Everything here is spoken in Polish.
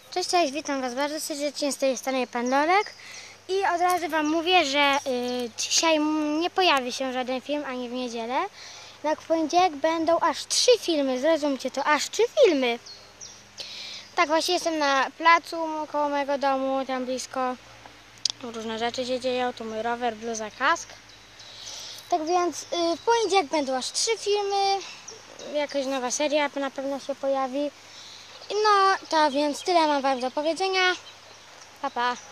Cześć, witam Was bardzo serdecznie, z tej strony Pan Lolek i od razu Wam mówię, że dzisiaj nie pojawi się żaden film, ani w niedzielę. Jak w poniedziałek będą aż 3 filmy, zrozumcie to, aż 3 filmy. Tak, właśnie jestem na placu koło mojego domu, tam blisko. Różne rzeczy się dzieją, tu mój rower, bluza, kask. Tak więc w poniedziałek będą aż 3 filmy, jakaś nowa seria na pewno się pojawi. No, to więc tyle mam Wam do powiedzenia. Pa, pa.